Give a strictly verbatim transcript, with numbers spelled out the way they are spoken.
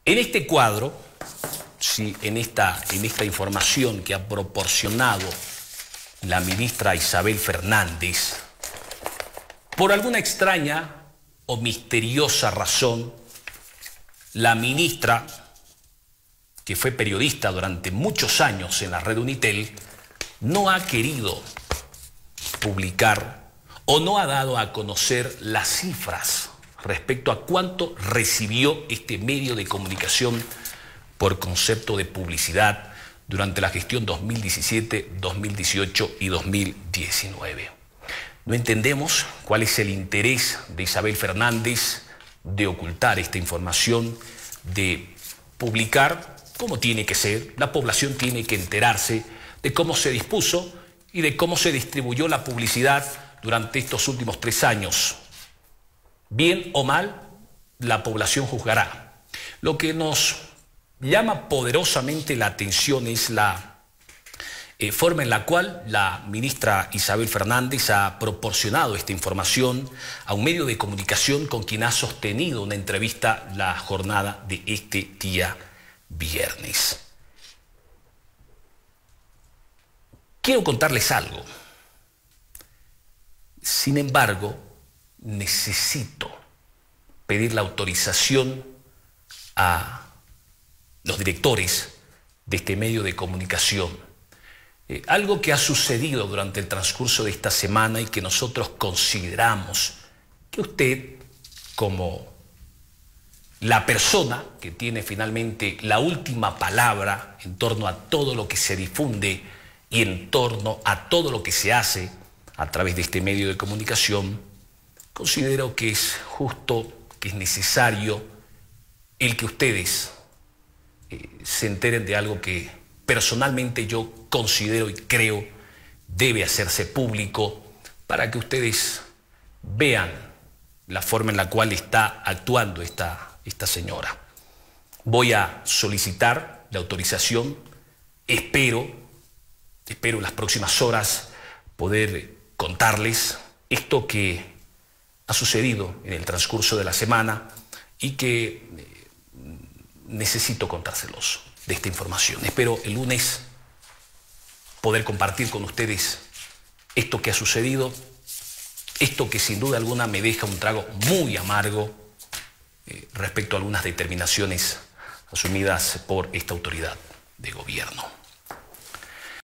En este cuadro, sí, en, esta, en esta información que ha proporcionado la ministra Isabel Fernández, por alguna extraña o misteriosa razón, la ministra, que fue periodista durante muchos años en la red Unitel, no ha querido publicar o no ha dado a conocer las cifras respecto a cuánto recibió este medio de comunicación por concepto de publicidad durante la gestión dos mil diecisiete, dos mil dieciocho y dos mil diecinueve. No entendemos cuál es el interés de Isabel Fernández de ocultar esta información, de publicar como tiene que ser. La población tiene que enterarse de cómo se dispuso y de cómo se distribuyó la publicidad durante estos últimos tres años. Bien o mal, la población juzgará. Lo que nos llama poderosamente la atención es la eh, forma en la cual la ministra Isabel Fernández ha proporcionado esta información a un medio de comunicación con quien ha sostenido una entrevista la jornada de este día viernes. Quiero contarles algo. Sin embargo, necesito pedir la autorización a los directores de este medio de comunicación. Eh, algo que ha sucedido durante el transcurso de esta semana y que nosotros consideramos que usted, como la persona que tiene finalmente la última palabra en torno a todo lo que se difunde y en torno a todo lo que se hace a través de este medio de comunicación, considero que es justo, que es necesario el que ustedes eh, se enteren de algo que personalmente yo considero y creo debe hacerse público para que ustedes vean la forma en la cual está actuando esta, esta señora. Voy a solicitar la autorización, espero, espero en las próximas horas poder contarles esto que ha sucedido en el transcurso de la semana y que eh, necesito contárselos de esta información. Espero el lunes poder compartir con ustedes esto que ha sucedido, esto que sin duda alguna me deja un trago muy amargo eh, respecto a algunas determinaciones asumidas por esta autoridad de gobierno.